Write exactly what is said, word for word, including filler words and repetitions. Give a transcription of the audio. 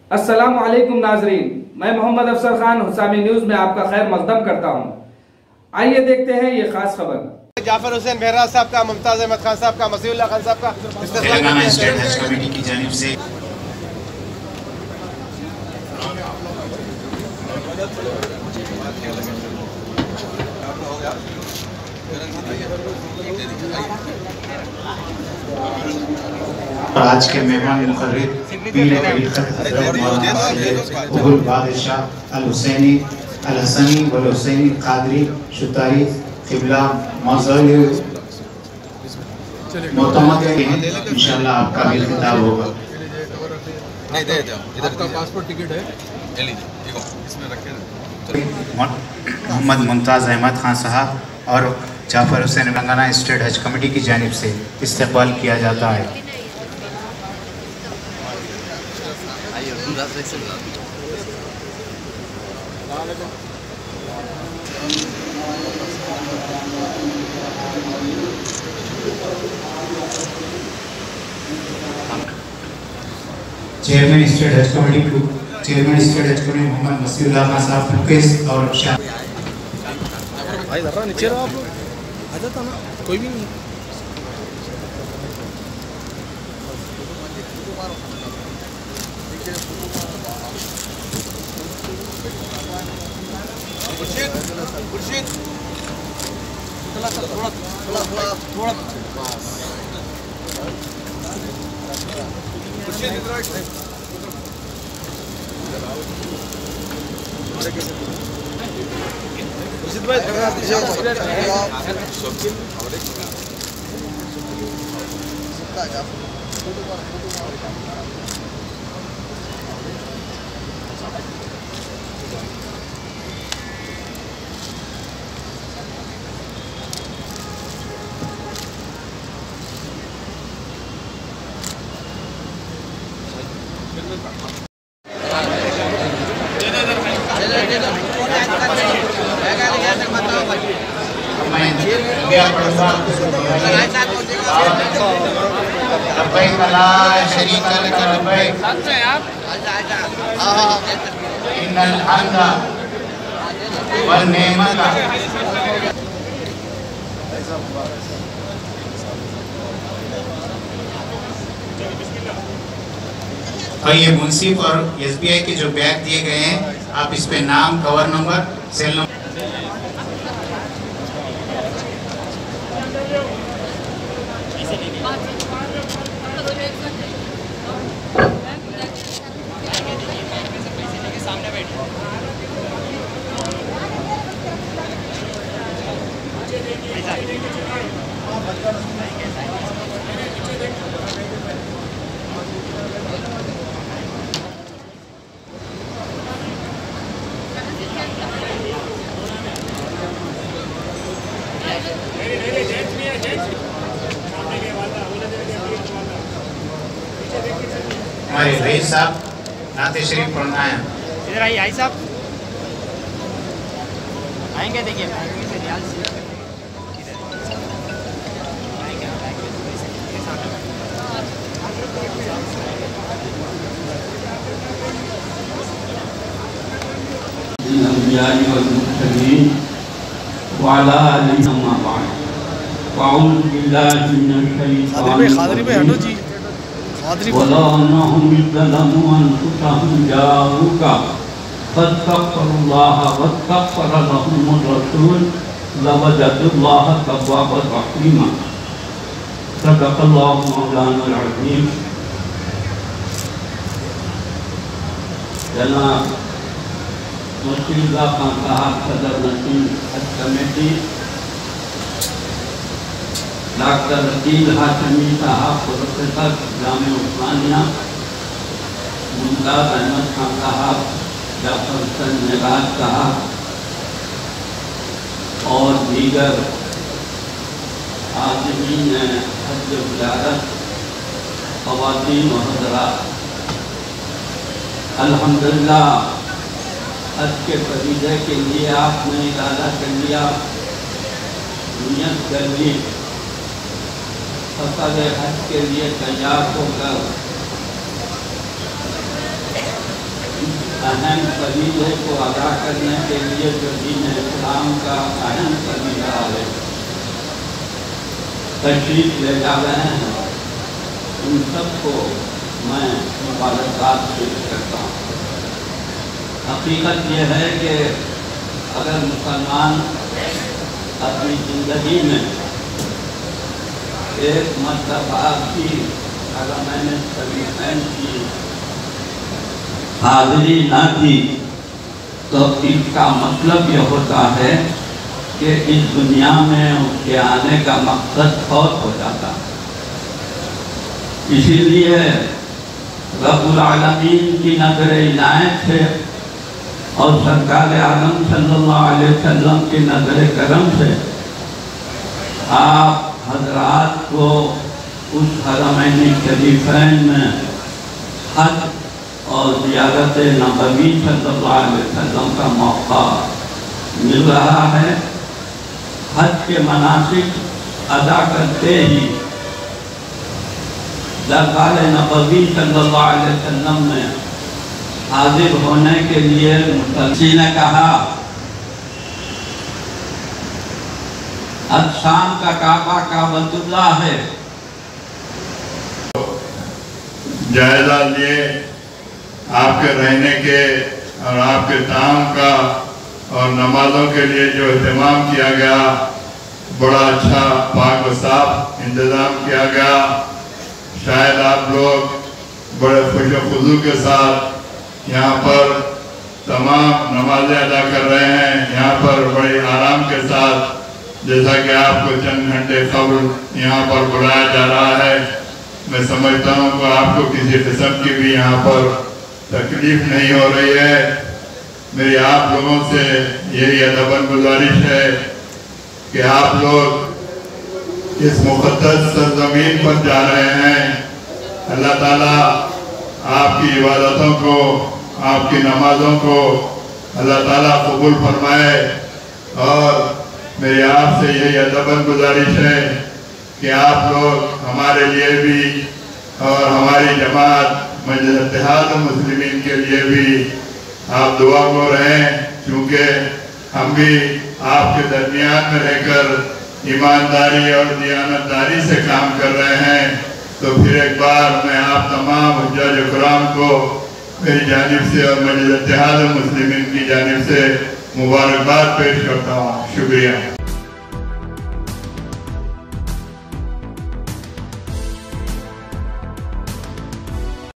अस्सलामु अलैकुम नाजरीन, मैं मोहम्मद अफसर खान हुसामी न्यूज में आपका खैर मकदम करता हूँ। आइए देखते हैं ये खास खबर। जाफर हुसैन बेहरा साहब का, मुमताज अहमद खान साहब का, मसीहुल्लाह खान साहब का तेलंगाना स्टेट हज कमेटी की जानिब से आज के मेहमान मुकर्रिर पीर तरीक़त हज़रत मौलाना सैयद उगुल बादशाह अल हुसैनी अल हसनी वल हुसैनी कादरी शुतारी क़िबला मौज़ूल मोतमद हैं। इंशाअल्लाह आपका भी खिताब होगा। नहीं दे दो, इधर का पासपोर्ट टिकट है, ले लीजिए, देखो इसमें रखे। मोहम्मद मुमताज अहमद खान साहब और जाफर हुसैन तेलंगाना स्टेट हज कमेटी की जानिब से इस्तकबाल किया जाता है। चेयरमैन स्टेट हज कमेटी को chairman state Haj committee Mohammad Masihullah Khan साहब मुकेश और भाई जरा नीचे रहो, आप लोग आ जाता ना, कोई भी नहीं। खुर्शीद खुर्शीद थोड़ा थोड़ा थोड़ा थोड़ा खुर्शीद इधर खुर्शीद भाई लब्बैक ला शरीक लक लब्बैक इन्नल हम्दा वल नेमत। और ये मुंसिफ और एस बी आई के जो बैग दिए गए हैं, आप इस पे नाम, कवर नंबर, सेल नंबर हमारे रईस साहब नाते शरीफ पढ़ना है। इधर आइए, आई साहब आएंगे, देखिए खादरी भाई हटो जी, वला अन्नहुम यज़लमू अनफुसहुम जाऊका फस्तगफिरुल्लाह वस्तगफर लहुमुर रसूल लवजदुल्लाह तव्वाबर रहीमा। सदक़ल्लाहु मौलाना अज़ीम। जनाब मसीहुल्लाह खान साहब सदर नशीन हज कमेटी, डॉक्टर रकील हाशमी साहब प्रोफेसर जामिया उस्मानिया, मुमताज अहमद खान साहब, जाफर हुसैन मेराज साहब और दीगर आज़मीन हज ज़ियारत, ख़वातीन व हज़रात, अल्हम्दुलिल्लाह हज के फरीज़े के लिए आपने इरादा कर लिया, नियत कर ली, फसल हज के लिए तैयार होकर अहम फरीज़े को अदा करने के लिए जो दीन इस्लाम का अहम फरीज़ा है तशरीफ ले जा रहे हैं, उन सबको मैं मुबारकबाद पेश करता हूँ। हकीकत यह है कि अगर मुसलमान अपनी ज़िंदगी में एक मरतबा भी अगर मैंने शरीफैन की हाज़िरी ना की तो इसका मतलब यह होता है कि इस दुनिया में उसके आने का मकसद फौत हो जाता है। इसीलिए रब्बुल आलमीन की नज़र इनायत से और सरकार आलम सल्लल्लाहु अलैहि वसल्लम की नज़र करम से आप हजरात को उस हरमैन शरीफैन में हज और ज़ियारत नबवी सल्लल्लाहु अलैहि वसल्लम का मौका मिल रहा है। हज के मनासिक अदा करते ही दरबार नबवी सल्लल्लाहु अलैहि वसल्लम में हाजिर होने के लिए मुसल्ली ने कहा, आज शाम का काबा काबतुल्लाह है। जायजा लिए आपके रहने के और आपके ताम का और नमाजों के लिए जो एहतमाम किया गया, बड़ा अच्छा पाक व साफ इंतज़ाम किया गया। शायद आप लोग बड़े खुश खुजू के साथ यहाँ पर तमाम नमाजें अदा कर रहे हैं, यहाँ पर बड़े आराम के साथ, जैसा कि आपको चंद घंटे कब्ल यहाँ पर बुलाया जा रहा है। मैं समझता हूँ कि आपको किसी किस्म की भी यहाँ पर तकलीफ नहीं हो रही है। मेरी आप लोगों से यही अदबन गुजारिश है कि आप लोग इस मुक़द्दस सरज़मीन पर जा रहे हैं। अल्लाह ताला आपकी इबादतों को, आपकी नमाजों को अल्लाह ताला कबूल फरमाए। और मेरी आपसे यही अदबन गुजारिश है कि आप लोग हमारे लिए भी और हमारी जमात मजलिस इत्तेहाद मुस्लिमीन के लिए भी आप दुआ को रहें, क्योंकि हम भी आपके दरमियान में रहकर ईमानदारी और दियानतदारी से काम कर रहे हैं। तो फिर एक बार मैं आप तमाम हुज्जाज इकराम को मेरी जानिब से और मजलिस इत्तेहाद मुस्लिमीन की जानिब से मुबारकबाद पेश करता हूँ। शुक्रिया।